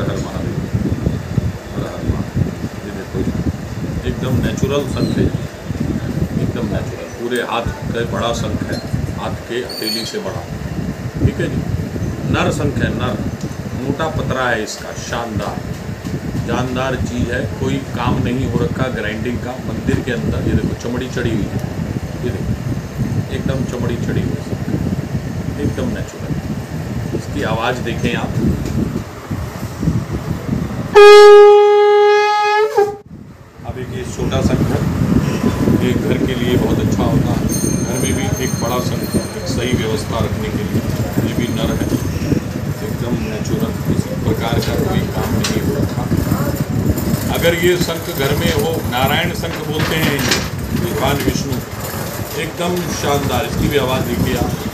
हर महादेव, हर हर महादेव। ये देखो एकदम नेचुरल शंख है, एकदम नेचुरल, पूरे हाथ का बड़ा शंख है, हाथ के हथेली से बड़ा, ठीक है जी। नर शंख है, नर, मोटा पतरा है इसका, शानदार जानदार चीज़ है, कोई काम नहीं हो रखा ग्राइंडिंग का मंदिर के अंदर। ये देखो चमड़ी चढ़ी हुई है, ये देखो एकदम चमड़ी चढ़ी हुई है, एकदम नेचुरल। इसकी आवाज़ देखें आप, अब एक छोटा शंख है, ये घर के लिए बहुत अच्छा होता है। घर में भी एक बड़ा शंख, एक सही व्यवस्था रखने के लिए, ये भी नर है, एकदम नेचुरल, किसी प्रकार का कोई काम नहीं हो रखा। अगर ये शंख घर में हो, नारायण शंख बोलते हैं भगवान विष्णु, एकदम शानदार। इसकी भी आवाज़ देखिए आप।